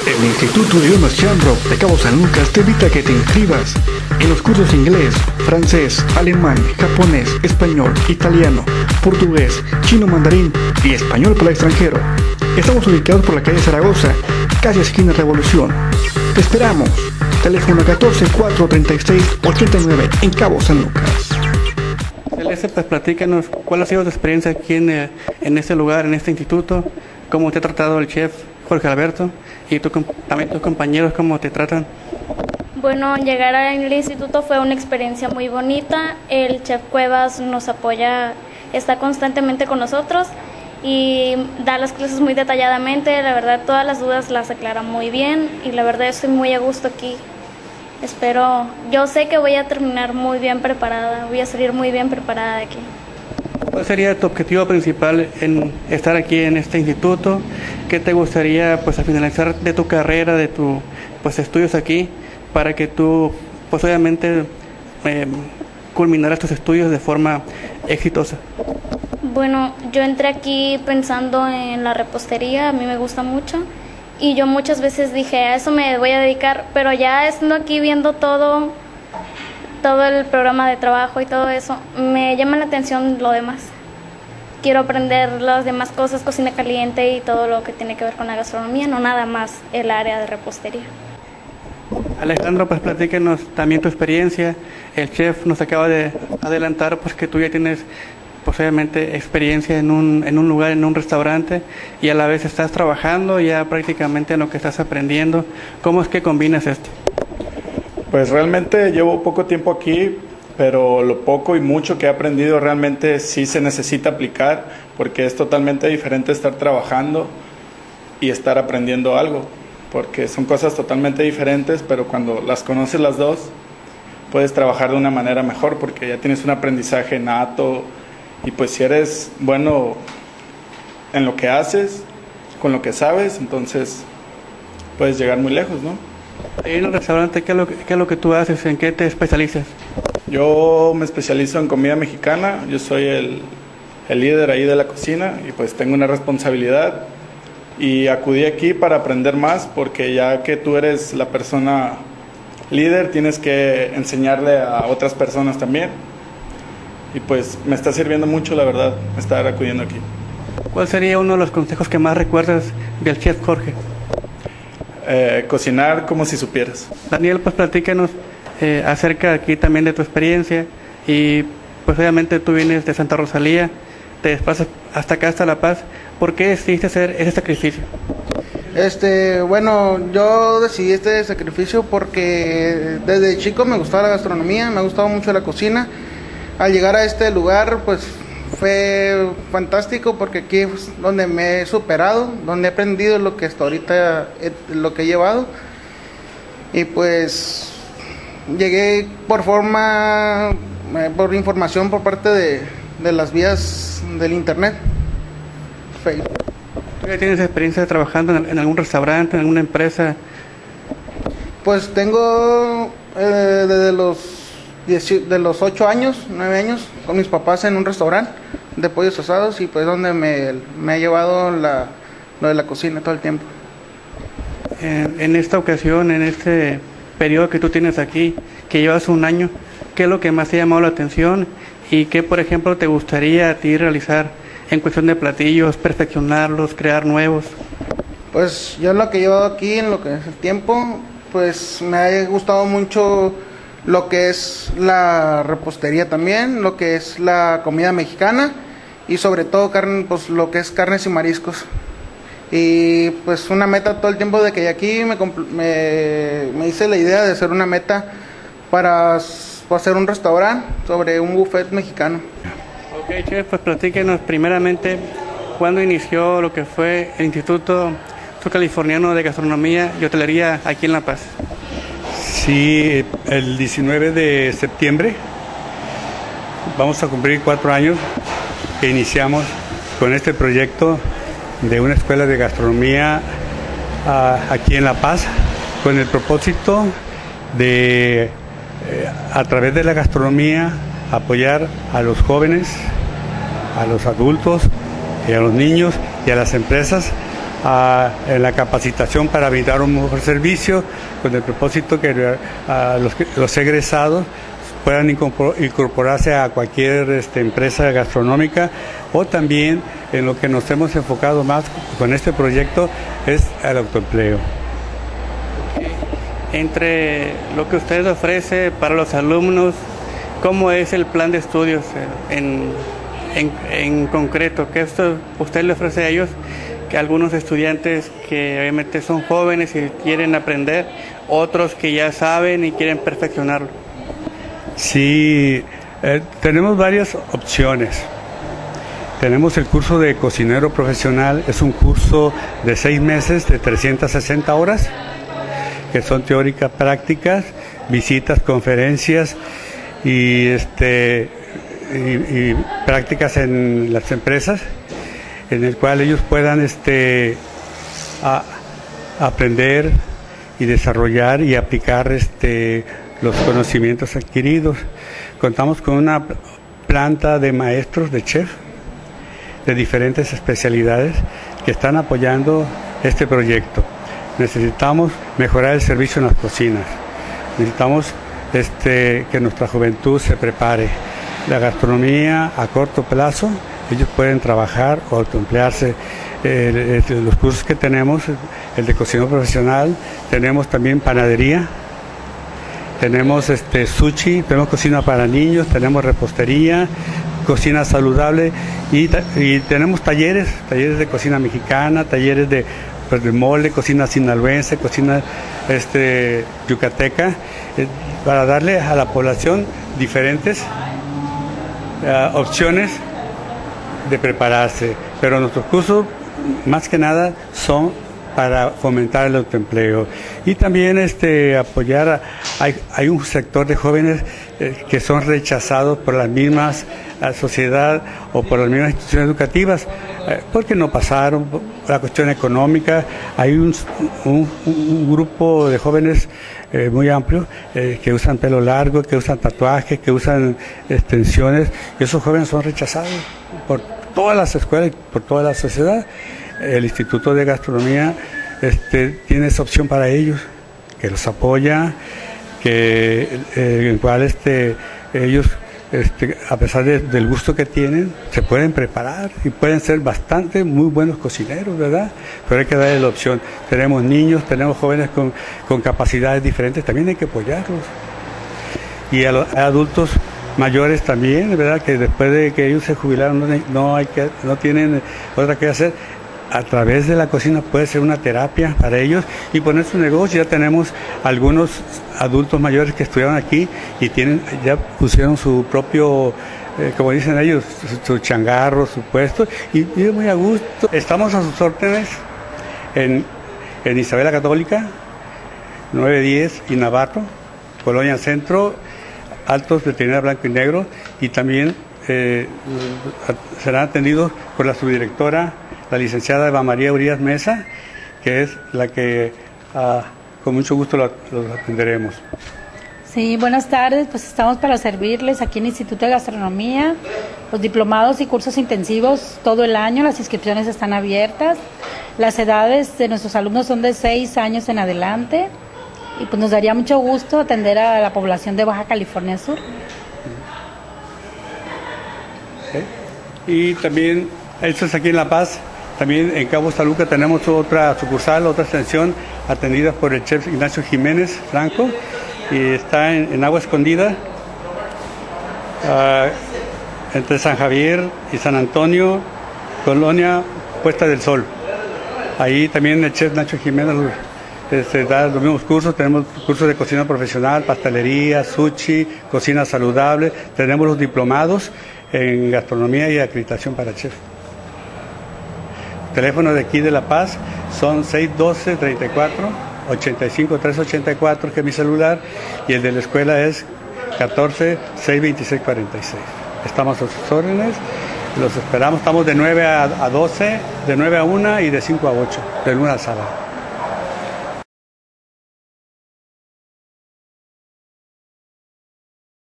El Instituto de Idiomas Shamrock de Cabo San Lucas te invita a que te inscribas en los cursos de inglés, francés, alemán, japonés, español, italiano, portugués, chino mandarín y español para el extranjero. Estamos ubicados por la calle Zaragoza, casi esquina Revolución. Te esperamos. Teléfono 14-436-89 en Cabo San Lucas. Celeste, pues platícanos cuál ha sido tu experiencia aquí en este lugar, en este instituto, cómo te ha tratado el chef Jorge Alberto y también tus compañeros, cómo te tratan. Bueno, llegar al instituto fue una experiencia muy bonita. El chef Cuevas nos apoya, está constantemente con nosotros y da las clases muy detalladamente. La verdad, todas las dudas las aclara muy bien y la verdad estoy muy a gusto aquí. Yo sé que voy a terminar muy bien preparada, voy a salir muy bien preparada de aquí. ¿Cuál sería tu objetivo principal en estar aquí en este instituto? ¿Qué te gustaría, pues, al finalizar de tu carrera, de tus estudios aquí, para que tú, pues, obviamente culminaras tus estudios de forma exitosa? Bueno, yo entré aquí pensando en la repostería, a mí me gusta mucho. Y yo muchas veces dije, a eso me voy a dedicar, pero ya estando aquí viendo todo el programa de trabajo y todo eso, me llama la atención lo demás. Quiero aprender las demás cosas, cocina caliente y todo lo que tiene que ver con la gastronomía, no nada más el área de repostería. Alejandro, pues platícanos también tu experiencia. El chef nos acaba de adelantar pues que tú ya tienes posiblemente experiencia en un lugar, en un restaurante, y a la vez estás trabajando ya prácticamente en lo que estás aprendiendo. ¿Cómo es que combinas esto? Pues realmente llevo poco tiempo aquí, pero lo poco y mucho que he aprendido realmente sí se necesita aplicar, porque es totalmente diferente estar trabajando y estar aprendiendo algo, porque son cosas totalmente diferentes, pero cuando las conoces las dos, puedes trabajar de una manera mejor, porque ya tienes un aprendizaje nato. Y pues si eres bueno en lo que haces, con lo que sabes, entonces puedes llegar muy lejos, ¿no? Ahí en el restaurante, ¿qué es lo que tú haces? ¿En qué te especializas? Yo me especializo en comida mexicana, yo soy el líder ahí de la cocina y pues tengo una responsabilidad y acudí aquí para aprender más, porque ya que tú eres la persona líder, tienes que enseñarle a otras personas también. Y pues me está sirviendo mucho, la verdad, estar acudiendo aquí. ¿Cuál sería uno de los consejos que más recuerdas del chef Jorge? Cocinar como si supieras. Daniel, pues platícanos acerca aquí también de tu experiencia y pues obviamente tú vienes de Santa Rosalía, te desplazas hasta acá, hasta La Paz. ¿Por qué decidiste hacer ese sacrificio? Bueno, yo decidí este sacrificio porque desde chico me gustaba la gastronomía, me ha gustado mucho la cocina. Al llegar a este lugar, pues fue fantástico, porque aquí es donde me he superado, donde he aprendido lo que hasta ahorita lo que he llevado. Y pues llegué por información por parte de las vías del internet, Facebook. ¿Tú ya tienes experiencia trabajando en algún restaurante, en alguna empresa? Pues tengo desde los 8 años, 9 años, con mis papás en un restaurante de pollos asados, y pues donde me ha llevado lo de la cocina todo el tiempo. En esta ocasión, en este periodo que tú tienes aquí, que llevas un año, ¿qué es lo que más te ha llamado la atención y qué, por ejemplo, te gustaría a ti realizar en cuestión de platillos, perfeccionarlos, crear nuevos? Pues yo lo que he llevado aquí en lo que es el tiempo, pues me ha gustado mucho lo que es la repostería también, lo que es la comida mexicana y sobre todo carne, pues lo que es carnes y mariscos. Y pues una meta todo el tiempo de que aquí me hice la idea de hacer una meta para hacer un restaurante sobre un buffet mexicano. Ok, chef, pues platíquenos primeramente cuándo inició lo que fue el Instituto Californiano de Gastronomía y Hotelería aquí en La Paz. Sí, el 19 de septiembre vamos a cumplir 4 años que iniciamos con este proyecto de una escuela de gastronomía aquí en La Paz, con el propósito de, a través de la gastronomía, apoyar a los jóvenes, a los adultos y a los niños y a las empresas en la capacitación para brindar un mejor servicio, con el propósito que los egresados puedan incorporarse a cualquier empresa gastronómica, o también en lo que nos hemos enfocado más con este proyecto es el autoempleo. Entre lo que usted ofrece para los alumnos, ¿cómo es el plan de estudios en concreto? ¿Qué usted le ofrece a ellos? Que algunos estudiantes que obviamente son jóvenes y quieren aprender, otros que ya saben y quieren perfeccionarlo. Sí, tenemos varias opciones. Tenemos el curso de cocinero profesional, es un curso de 6 meses de 360 horas, que son teóricas, prácticas, visitas, conferencias y prácticas en las empresas, en el cual ellos puedan aprender y desarrollar y aplicar los conocimientos adquiridos. Contamos con una planta de maestros, de chef, de diferentes especialidades que están apoyando este proyecto. Necesitamos mejorar el servicio en las cocinas. Necesitamos que nuestra juventud se prepare. La gastronomía a corto plazo, ellos pueden trabajar o autoemplearse. Los cursos que tenemos, el de cocinero profesional, tenemos también panadería, tenemos sushi, tenemos cocina para niños, tenemos repostería, cocina saludable y tenemos talleres de cocina mexicana, talleres de mole, cocina sinaloense, cocina yucateca, para darle a la población diferentes opciones de prepararse. Pero nuestros cursos más que nada son para fomentar el autoempleo y también apoyar hay un sector de jóvenes que son rechazados por las mismas sociedad o por las mismas instituciones educativas porque no pasaron por la cuestión económica. Hay un grupo de jóvenes muy amplio que usan pelo largo, que usan tatuajes, que usan extensiones, y esos jóvenes son rechazados por todas las escuelas y por toda la sociedad. El Instituto de Gastronomía tiene esa opción para ellos, que los apoya, en el cual ellos, a pesar del gusto que tienen, se pueden preparar y pueden ser muy buenos cocineros, ¿verdad? Pero hay que darles la opción. Tenemos niños, tenemos jóvenes con capacidades diferentes, también hay que apoyarlos. Y a adultos mayores también, ¿verdad? Que después de que ellos se jubilaron no tienen otra que hacer. A través de la cocina puede ser una terapia para ellos y poner su negocio. Ya tenemos algunos adultos mayores que estudiaron aquí y ya pusieron su propio, como dicen ellos, su changarro, su puesto, y viven muy a gusto. Estamos a sus órdenes en Isabel la Católica, 910 y Navarro, Colonia Centro, Altos de Trinidad Blanco y Negro, y también serán atendidos por la subdirectora, la licenciada Eva María Urias Mesa, que es la que con mucho gusto los atenderemos. Sí, buenas tardes, pues estamos para servirles aquí en el Instituto de Gastronomía, los diplomados y cursos intensivos todo el año, las inscripciones están abiertas, las edades de nuestros alumnos son de 6 años en adelante, y pues nos daría mucho gusto atender a la población de Baja California Sur. Y también, esto es aquí en La Paz. También en Cabo San Lucas tenemos otra sucursal, otra extensión atendida por el chef Ignacio Jiménez Franco, y está en Agua Escondida, entre San Javier y San Antonio, Colonia Puesta del Sol. Ahí también el chef Ignacio Jiménez da los mismos cursos. Tenemos cursos de cocina profesional, pastelería, sushi, cocina saludable. Tenemos los diplomados en gastronomía y acreditación para chef. Teléfono de aquí de La Paz son 612-34-85-384, que es mi celular, y el de la escuela es 14-626-46. Estamos a sus órdenes, los esperamos, estamos de 9 a 12, de 9 a 1 y de 5 a 8, de lunes a sábado.